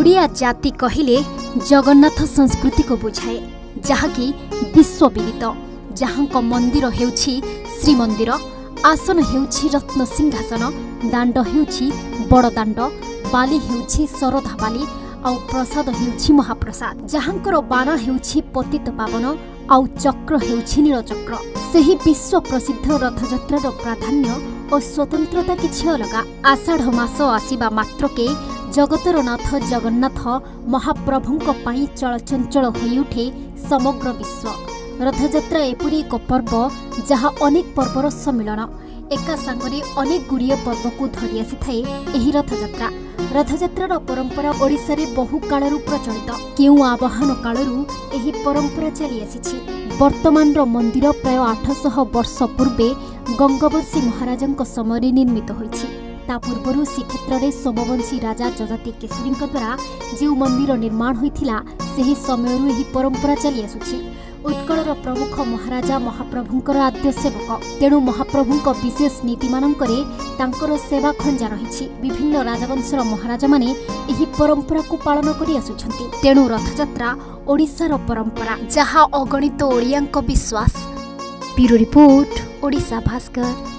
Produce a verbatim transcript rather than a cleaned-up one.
ओडिया जाति कहिले जगन्नाथ संस्कृति को बुझाए जहाँकि विश्वविदित जहाँको मंदिर हेउछि श्रीमंदिर आसन हेउछि रत्न सिंहासन दाण्ड हेउछि बड़ दाण्ड बाली हेउछि सरधा बाली आउ प्रसाद हेउछि महाप्रसाद जहाँकर बाण हेउछि पतित पावन आउ चक्र हेउछि नीलचक्र। सेही विश्व प्रसिद्ध रथयात्रार प्राधान्य और स्वतंत्रता किछि अलगा। आषाढ़ मास आसीबा मात्रके जगतर नाथ जगन्नाथ महाप्रभुंक पई चलचंचल होई उठे समग्र विश्व। रथयात्रा एपरि एक पर्व जहाँ अनेक पर्वर सम्मिलन एका सांगरे अनेक गुड़िए पर्व को धरी आसी थाए एही रथयात्रा। रथयात्रार परंपरा ओडिशा रे बहु कालरू प्रचलित। केउ आवाहन कालरू एही परंपरा चली आसीछि। वर्तमान मंदिर प्राय आठ सौ वर्ष पूर्वे गंगवंशी महाराजंक समय निर्मित होइछि। ता पूर्वरु श्रीक्षेत्र में सोमवंशी राजा जजाति केशरी द्वारा जो मंदिर निर्माण होइथिला सेही समयरु एही परंपरा चली आसुछि। उत्कलर प्रमुख महाराजा महाप्रभुंकर आद्य सेवक तेणु महाप्रभुंक विशेष नीति मानंकरे तांकर सेवा खंजा रहिछि। विभिन्न राजवंशर महाराजा माने एही परंपरा को पालन करि आसुछन्ति। तेणु रथयात्रा ओडिशार परंपरा जहाँ अगणित ओडियांक विश्वास। Bureau report Odisha Bhaskar.